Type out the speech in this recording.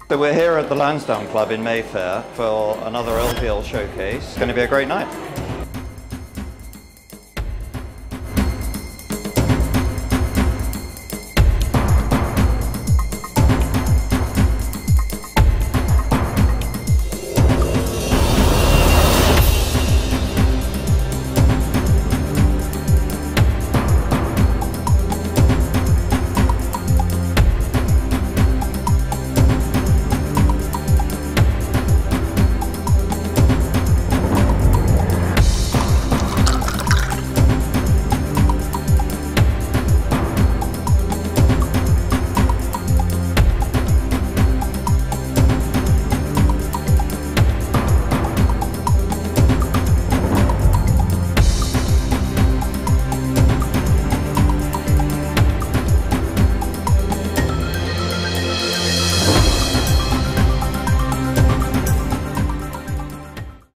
So we're here at the Lansdowne Club in Mayfair for another LVL showcase. It's going to be a great night.